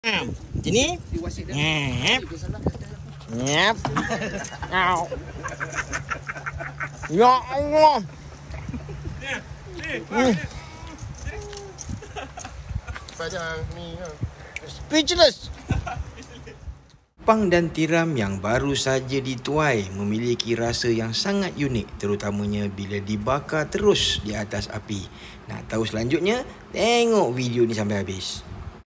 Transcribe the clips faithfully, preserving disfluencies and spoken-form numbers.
Macam ni. Nyap. Nyap. Au. Ya Allah. Hmm. Speechless. Kupang dan tiram yang baru saja dituai memiliki rasa yang sangat unik, terutamanya bila dibakar terus di atas api. Nak tahu selanjutnya? Tengok video ni sampai habis.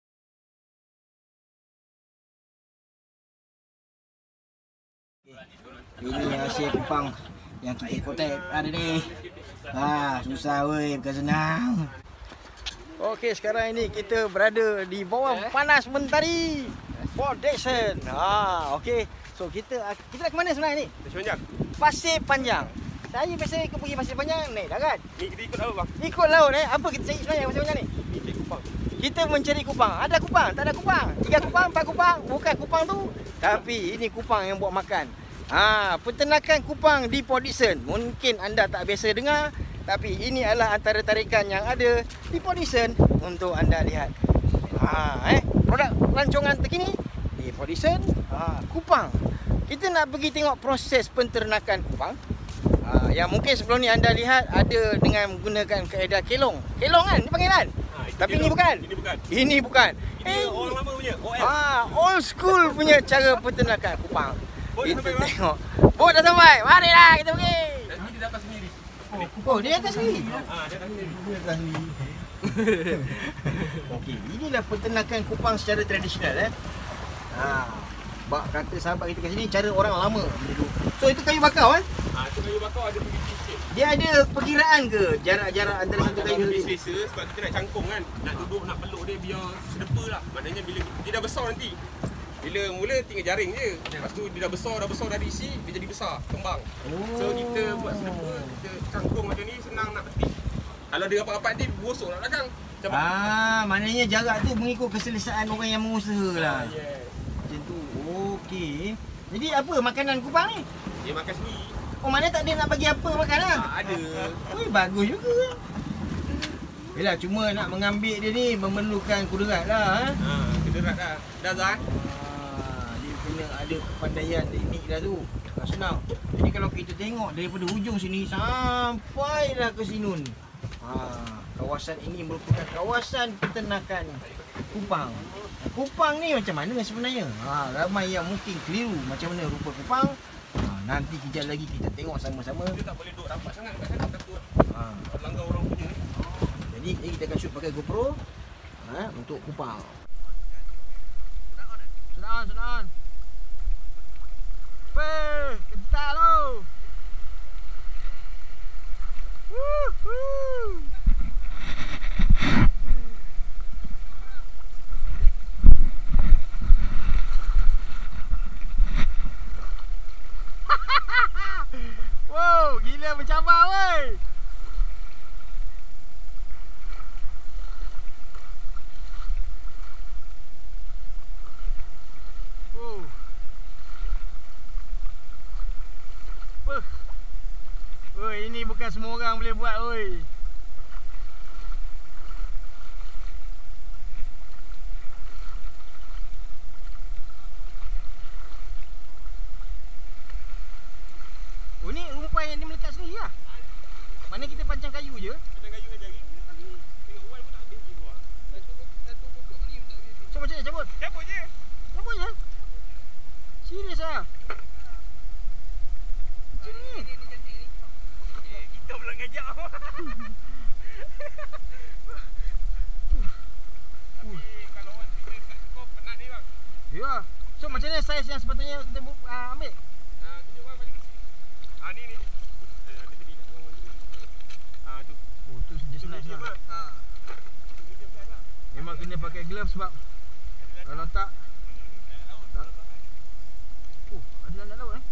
Ini hasil kupang yang kita kotek hari ni. Ha, susah weh, bukan senang. Okey, sekarang ini kita berada di bawah panas mentari. Production. Ha, okey. So kita kita nak ke mana sebenarnya ni? Pasir Panjang. Pasir Panjang. Saya biasa ikut pergi Pasir Panjang naik darat. Ni kita ikut laut bang. Ikut laut eh. Apa kita cari sebenarnya Pasir Panjang ni? Ni cari kupang. Kita mencari kupang. Ada kupang? Tak ada kupang. Tiga kupang, empat kupang. Bukan kupang tu. Tapi ini kupang yang buat makan. Ha, peternakan kupang di Port Dickson. Mungkin anda tak biasa dengar, tapi ini adalah antara tarikan yang ada di Port Dickson untuk anda lihat. Ha, eh, produk rancangan terkini di Port Dickson. Ha, kupang. Kita nak pergi tengok proses penternakan kupang. Ha, yang mungkin sebelum ni anda lihat ada dengan menggunakan kaedah kelong. Kelong kan? Dia panggil kan? Ha, tapi kelong. ini bukan. Ini bukan. Ini bukan. Ini eh, orang lama punya. O L. Ah, old school punya cara penternakan kupang. Bot dah sampai, tengok. Bot dah sampai. Marilah kita pergi. Nanti dia dapat sendiri. Oh, dia atas sendiri. Ah, dia atas sendiri. Dia atas sendiri. Okey, inilah penternakan kupang secara tradisional eh. Ha, bak kata sahabat kita kat sini cara orang lama dulu. So itu kayu bakar kan? Ah, tu kayu bakar ada pergi sikit. Dia ada perkiraan ke jarak-jarak antara satu kayu Dia dengan selesa sebab kita nak cangkung kan. Nak duduk, nak peluk dia biar sedepa lah. Maknanya bila dia dah besar nanti. Bila mula tinggal jaring je. Lepas tu dia dah besar, dah besar, dah diisi, dia jadi besar, kembang. Oh. So kita buat sedepa, kita cangkung macam ni senang nak petik. Kalau dia rapat-rapat dia bosok nak belakang. Macam Ah, maknanya jarak tu mengikut keselesaan orang yang mengusaha lah. Ah, yes. Macam tu. Okey. Jadi apa makanan kupang ni? Dia makan sendiri. Oh, mana tak ada nak bagi apa makan lah? Ah, ada. Oi, bagus juga. Yelah, cuma nak mengambil dia ni memerlukan kudarat lah. Ha? Ha, kederat dah. Dah Zah. Ah, dia kena ada kepandaian teknik dah tu. Tak senang. Jadi kalau kita tengok daripada hujung sini sampailah ke Sinun. Ha, kawasan ini merupakan kawasan peternakan kupang. Kupang ni macam mana sebenarnya? Ha, ramai yang mungkin keliru macam mana rupa kupang. Ha, nanti kejap lagi kita tengok sama-sama. Dia tak boleh duduk rapat sangat kat sana, takut Ha, langgar orang punya. jadi kita akan shoot pakai GoPro ha, untuk kupang. Sudah on, sudah on. Weh, kental lo. Woohoo. Wow, gila mencabar weh. Oh. Wah. Woi, ini bukan semua orang boleh buat woi. Oh, ni rumpai yang dia melekat sendiri lah. Mana kita pancang kayu je. Kadang kayu dengan jaring. Tengok uai pun tak habis lagi buah. Satu pokok ni pun tak habis. So macam mana cabut? Cabut je. Cabut je? Serius lah? Macam ni? Eh, kita pula ngajak. Tapi kalau orang tidur kat kau penat dia bang. Ya. So macam mana saiz yang sepatutnya kita uh, ambil? Ah, tunjuk uai paling kecil. Ah, ni ni. Eh, ada tadi kat orang mandi. Ah, tu. Oh, tu just nice medium lah. Ha. Tu medium size lah. Memang kena pakai glove sebab kalau tak Oh, ada dalam laut eh?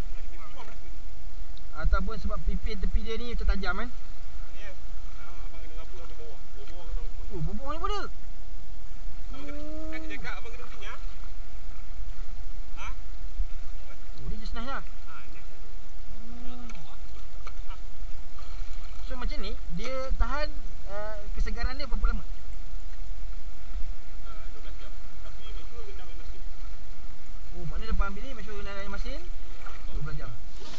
Ataupun sebab pipin tepi dia ni macam tajam kan? Ni ya. Abang kena rapu sampai bawah. Bawah kena rapu. Oh, bobok ni pun ada. Abang kena, kan dia cakap abang kena penting ya. Ha? Oh, dia just nice lah. Ha, ni saya tu. So macam ni, dia tahan uh, kesegaran dia berapa lama? Uh, dua belas jam. Tapi abang ambil ni, make sure guna air masin. dua belas jam.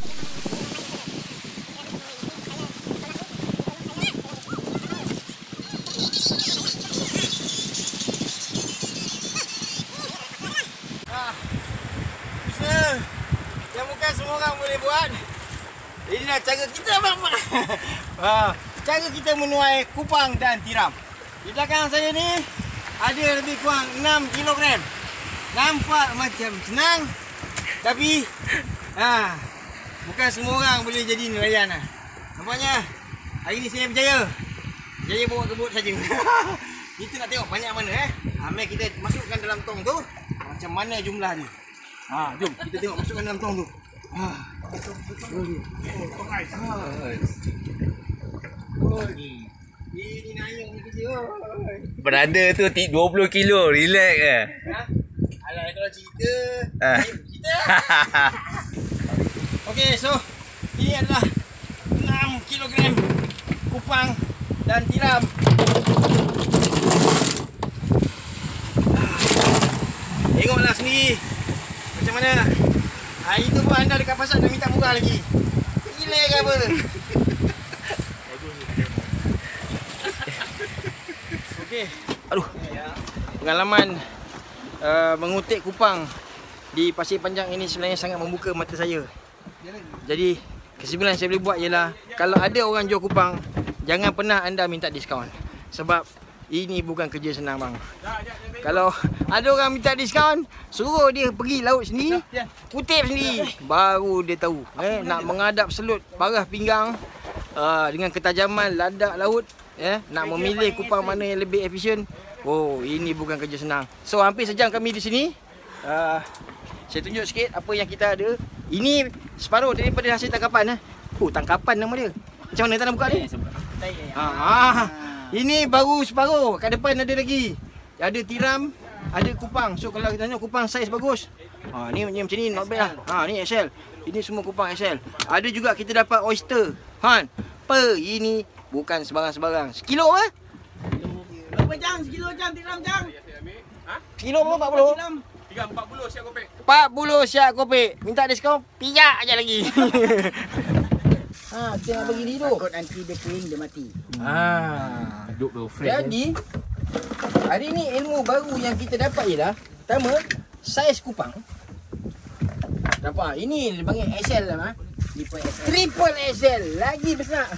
Ah. Usaha yang bukan semua orang boleh buat. Inilah cara kita bang. Ah, cara kita menuai kupang dan tiram. Di belakang saya ni ada lebih kurang enam kilogram. Nampak macam senang, tapi ah, bukan semua orang boleh jadi nelayan lah. Nampaknya hari ni saya berjaya. Berjaya bawa kebut saja. Kita nak tengok banyak mana eh. Ha, mari kita masukkan dalam tong tu. Macam mana jumlah ni. Ha, jom kita tengok masukkan dalam tong tu. Ha. Oh, tong ais. Oh, ni. Ini nayung ni kerja. Berada tu dua puluh kilo, relax ke? Ha? Alah kalau cerita, Ah. cerita. Okey, so ini adalah enam kilogram kupang dan tiram. Tengoklah sendiri macam mana. Hari tu pun anda dekat pasar dah minta murah lagi. Gila ke apa? Okey. Aduh. Pengalaman uh, mengutik kupang di Pasir Panjang ini sebenarnya sangat membuka mata saya. Jadi kesimpulan saya boleh buat ialah kalau ada orang jual kupang, jangan pernah anda minta diskaun. Sebab ini bukan kerja senang bang. Kalau ada orang minta diskaun, suruh dia pergi laut sendiri, kutip sendiri, baru dia tahu. Eh, nak menghadap selut parah pinggang uh, dengan ketajaman ladak laut, eh, nak memilih kupang mana yang lebih efisien. Oh, ini bukan kerja senang. So hampir sejam kami di sini. Uh, saya tunjuk sikit apa yang kita ada. Ini separuh daripada hasil tangkapan. Eh. Oh, tangkapan nama dia. Macam mana tak nak buka ni? Ha, ha. Ini baru separuh. Kat depan ada lagi. Ada tiram, ada kupang. So kalau kita tengok kupang saiz bagus. Ha, ni, ni macam ni not bad lah. Ha, ni X L. Ini semua kupang X L. Ada juga kita dapat oyster. Han. Per ini bukan sebarang-sebarang. Sekilo apa? Berapa jam? Sekilo jam tiram jam? Kilo berapa? empat puluh? Tiga empat puluh siap kopek. empat puluh siap kopek. Minta diskaun, pijak aja lagi. Ha, kita nak bagi dia hidup. Takut nanti dia kering, dia mati. Ha. Duduk dulu fresh. Jadi hari ni ilmu baru yang kita dapat ialah pertama, saiz kupang. Nampak? Ini dia panggil X L lah. Ha? Triple X L. Lagi besar.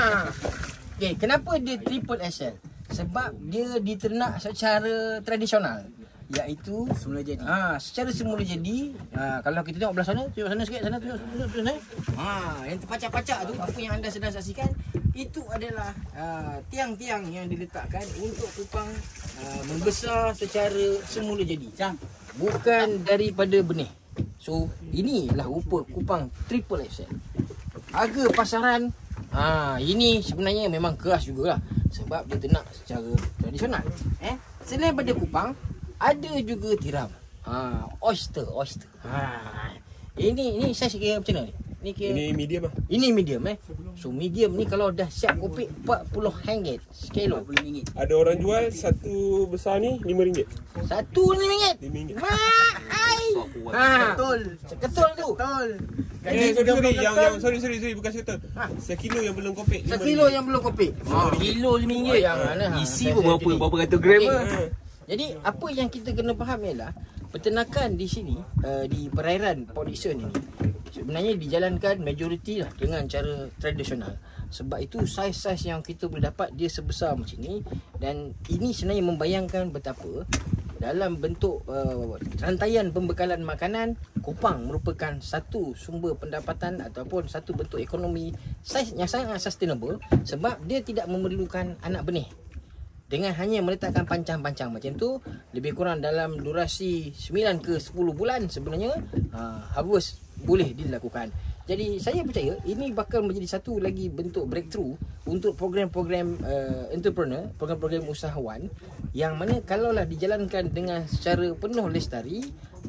Okey, kenapa dia triple X L? Sebab dia diternak secara tradisional, iaitu Semula jadi. Ha, secara semula jadi. Ha, kalau kita tengok belah sana, tunjuk sana sikit, sana tunjuk, tunjuk, tunjuk sana. Ha, yang terpacak-pacak tu, apa yang anda sedang saksikan, itu adalah uh, tiang-tiang yang diletakkan untuk kupang uh, membesar secara semula jadi. Jam. Bukan daripada benih. So, inilah rupa kupang triple X L. Harga pasaran, ha, ini sebenarnya memang keras jugalah. Sebab dia ternak secara tradisional. Eh, selain daripada kupang, ada juga tiram. Ha, oyster, oyster. Ha. Ini ini saiz kira macam mana ni? Ni kira Ini medium lah. ini medium eh. So medium ni kalau dah siap kopek empat puluh ringgit sekilo. empat puluh ringgit. Ada orang jual satu besar ni lima ringgit. Satu lima ringgit. lima ringgit. Mahal. Ha, Betul. ketul tu. Betul. Eh, sorry, sorry. Yang, yang, sorry, sorry, sorry. Bukan sektor. Ha. Sekilo yang belum kopek. lima Sekilo ringgit. yang belum kopek. Ha, kilo lima ringgit. Yang mana? Ha, Isi saya- pun saya berapa jadi. berapa ratus gram Okey. ke? Jadi apa yang kita kena faham ialah peternakan di sini uh, di perairan Port Dickson ini sebenarnya dijalankan majoriti lah dengan cara tradisional. Sebab itu saiz-saiz yang kita boleh dapat dia sebesar macam ni, dan ini sebenarnya membayangkan betapa dalam bentuk uh, rantaian pembekalan makanan, kupang merupakan satu sumber pendapatan ataupun satu bentuk ekonomi saiz yang sangat sustainable sebab dia tidak memerlukan anak benih. Dengan hanya meletakkan pancang-pancang macam tu, lebih kurang dalam durasi sembilan ke sepuluh bulan sebenarnya uh, harvest boleh dilakukan. Jadi saya percaya ini bakal menjadi satu lagi bentuk breakthrough untuk program-program uh, entrepreneur, program-program usahawan yang mana kalaulah dijalankan dengan secara penuh lestari,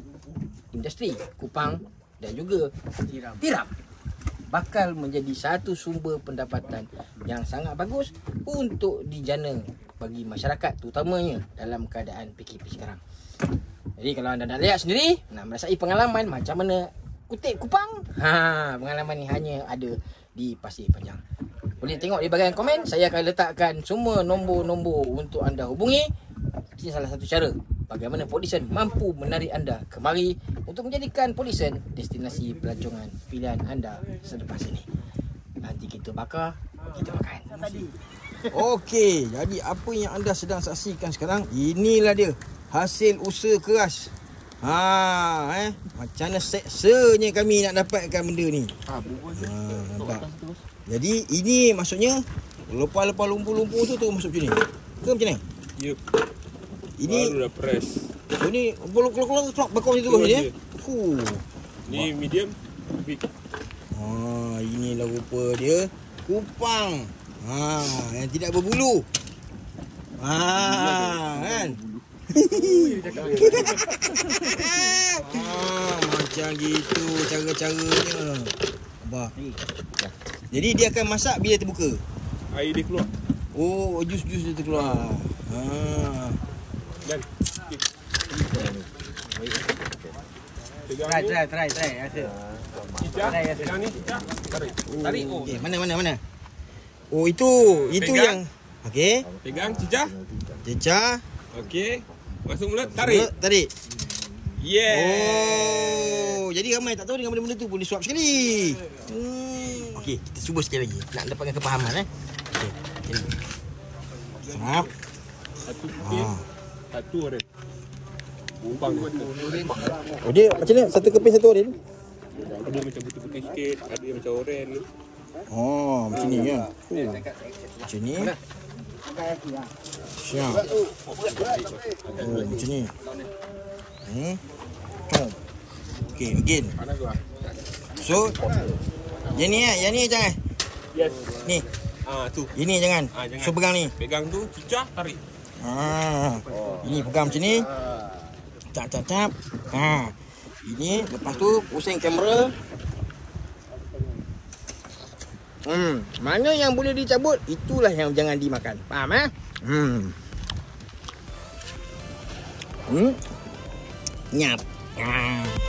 industri kupang dan juga tiram, tiram bakal menjadi satu sumber pendapatan yang sangat bagus untuk dijana bagi masyarakat, terutamanya dalam keadaan P K P sekarang. Jadi kalau anda nak lihat sendiri, nak merasai pengalaman macam mana kutip kupang, ha, pengalaman ni hanya ada di Pasir Panjang. Boleh tengok di bahagian komen, saya akan letakkan semua nombor-nombor untuk anda hubungi. Ini salah satu cara bagaimana Polisen mampu menarik anda kemari untuk menjadikan Polisen destinasi pelancongan pilihan anda selepas ini. Nanti kita bakar, kita makan. Okey, jadi apa yang anda sedang saksikan sekarang, inilah dia hasil usaha keras. Ha, eh, macam mana seksanya kami nak dapatkan benda ni. Ha, nampak. Jadi ini maksudnya lepas-lepas lumpur-lumpur tu tu masuk macam ni. Ke macam ni? Yup. Ini baru dah press. Oh ni keluar-keluar truk bakar macam tu ke dia? Huh. Ni medium, big. Ha, inilah rupa dia kupang. Ha, yang tidak berbulu. Ha, kan? Ah, macam gitu cara-caranya. Abah. Jadi dia akan masak bila terbuka. Air dia keluar. Oh, jus-jus dia terkeluar. Ha. Dan Try, try, try, try. Rasa. Cicah, pegang ni, cicah. Tarik. Tarik. Oh. Okey, mana mana mana. Oh, itu, itu Pegang. yang. Okey. Pegang cicah. Cecah. Okey. Masuk mulut, tarik. Tarik. Yeah. Oh, jadi ramai tak tahu dengan benda-benda tu pun disuap sekali. Hmm. Okey, kita cuba sekali lagi. Nak dapatkan kepahaman eh. Okey. Okay. Suap. Satu keping. Satu orang. Bumbang. Oh, dia macam ni satu keping satu oren. Ada macam putih-putih sikit, ada yang macam oren. Oh, macam ni kan. Oh. Macam ni. Siap. Oh, macam ni. Hmm. Oh. Okey, again. So, yang ni eh, yang ni jangan. Yes. Ni. Ah, tu. Ini jangan. Ah, jangan. So pegang ni. Pegang tu, cicah, tarik. Ha. Ini pegang macam ni. Tap tap tap. Ha. Ini lepas tu pusing kamera. Hmm, mana yang boleh dicabut, itulah yang jangan dimakan. Faham eh? Hmm. Hmm. Nyap. Ha.